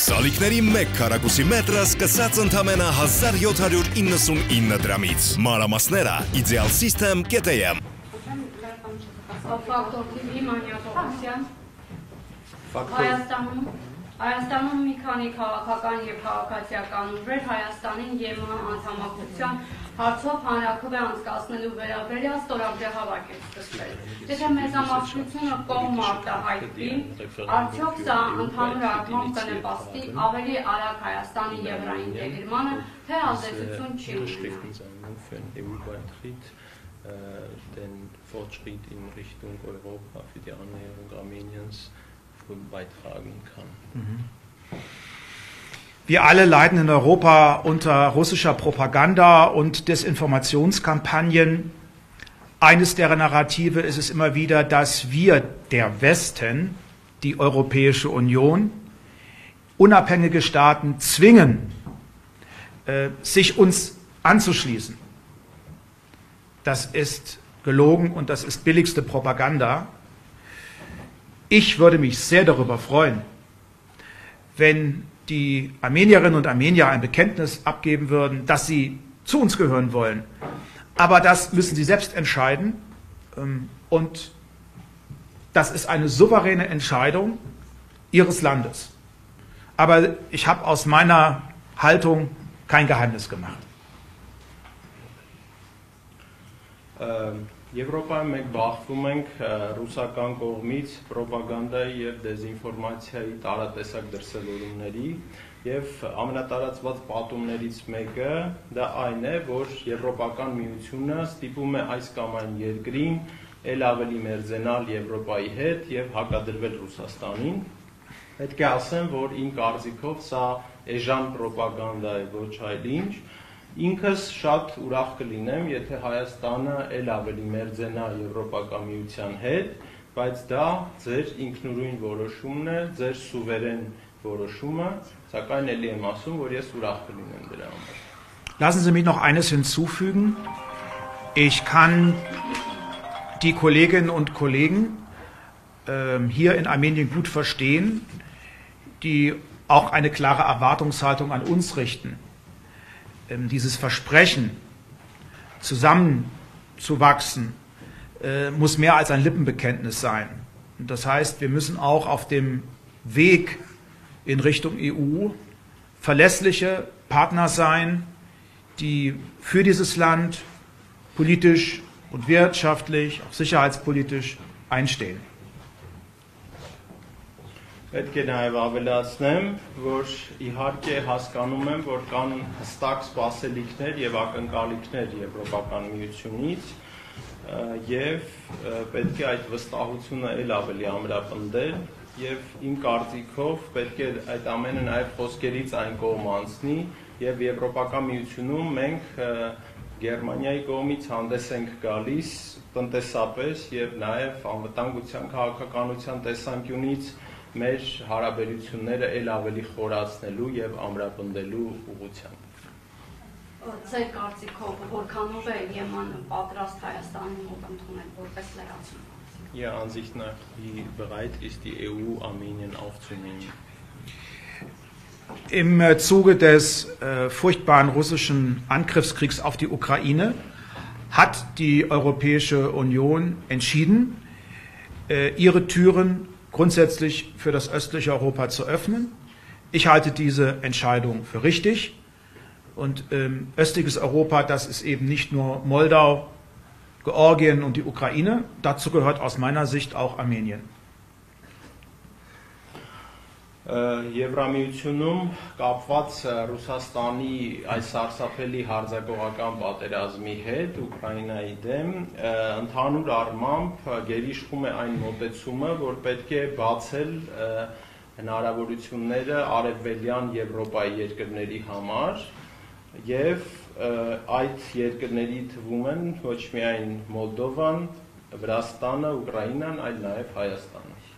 Սալիկների 1 քառակուսի մետրը սկսած ընդամենը 1799 դրամից։ Մանրամասները Ideal System.am։ Ֆակտոր TV Մանյա Պողոսյան։ Հայաստանում մի քանի քաղաքական եւ քաղաքացիական ուժեր Հայաստանին ԵՄ անդամակցության հարցով հանրաքվե անցկացնելու վերաբերյալ ստորագրահավաք է սկսվել։ Եթե մեծամասնությունը կողմ արտահայտվի, արդյոք սա ընդհանուր առմամբ կնպաստի ավելի արագ Հայաստանի եվրոինտեգրմանը, թե ազդեցություն չի ունենա։ Den Fortschritt in Richtung Europa für die Annäherung Armeniens beitragen kann. Wir alle leiden in Europa unter russischer Propaganda und Desinformationskampagnen. Eines der Narrative ist es immer wieder, dass wir, der Westen, die Europäische Union, unabhängige Staaten zwingen, sich uns anzuschließen. Das ist gelogen und das ist billigste Propaganda. Ich würde mich sehr darüber freuen, wenn die Armenierinnen und Armenier ein Bekenntnis abgeben würden, dass sie zu uns gehören wollen. Aber das müssen sie selbst entscheiden und das ist eine souveräne Entscheidung ihres Landes. Aber ich habe aus meiner Haltung kein Geheimnis gemacht. Եվրոպայում մենք բախվում ենք ռուսական կողմից պրոպագանդայի եւ դեզինֆորմացիայի տարատեսակ դրսևորումների եւ ամենատարածված պատումներից մեկը դա այն է, որ Եվրոպական միությունը ստիպում է այս կամ այն երկրին ել ավելի մերձենալ Եվրոպայի հետ եւ հակադրվել Ռուսաստանին։ Պետք է ասեմ, որ իմ կարծիքով սա էժան պրոպագանդա է, ոչ այլ ինչ։ Ինքս շատ ուրախ կլինեմ, եթե Հայաստանը ել ավելի մերձենա Եվրոպական միության հետ, բայց դա ձեր ինքնուրույն որոշումն է, ձեր սուվերեն որոշումը, սակայն ելի եմ ասում, որ ես ուրախ կլինեմ դրա համար։ Lassen Sie mich noch eines hinzufügen. Ich kann die Kolleginnen und Kollegen hier in Armenien gut verstehen, die auch eine klare Erwartungshaltung an uns richten. Dieses Versprechen, zusammenzuwachsen, muss mehr als ein Lippenbekenntnis sein. Und das heißt, wir müssen auch auf dem Weg in Richtung EU verlässliche Partner sein, die für dieses Land politisch und wirtschaftlich, auch sicherheitspolitisch einstehen. Պետք է նաև ավելացնեմ, որ իհարկե հասկանում եմ, որ կան հստակ սպասելիքներ եւ ակնկալիքներ Եվրոպական միությունից եւ պետք է այդ վստահությունը ել ավելի ամրապնդել եւ իմ կարծիքով պետք է այդ ամենը նաև խոսքերից այն կողմ անցնի եւ Եվրոպական միությունում մենք Գերմանիայի կողմից հանդես ենք գալիս տնտեսապես եւ նաև անվտանգության քաղաքականության տեսանկյունից մեր հարաբերությունները ել ավելի խորացնելու եւ ամրապնդելու ուղղությամբ։ Ձեր կարծիքով որքանով է ԵՄ-ն պատրաստ Հայաստանին մոտ ընդունել որպես լրացում։ Ihrer Ansicht nach, wie bereit ist die EU, Armenien aufzunehmen? Im Zuge des furchtbaren russischen Angriffskriegs auf die Ukraine hat die Europäische Union entschieden, ihre Türen grundsätzlich für das östliche Europa zu öffnen. Ich halte diese Entscheidung für richtig. Und östliches Europa, das ist eben nicht nur Moldau, Georgien und die Ukraine, dazu gehört aus meiner Sicht auch Armenien. Եվրամիությունում կապված Ռուսաստանի այս սարսափելի հարձակողական պատերազմի հետ Ուկրաինայի դեմ ընդհանուր առմամբ գերիշխում է այն մոտեցումը, որ պետք է բացել հնարավորությունները արևելյան Եվրոպայի երկրների համար եւ այդ երկրների թվում են ոչ միայն Մոլդովան, Վրաստանը, Ուկրաինան, այլ նաեւ Հայաստանը։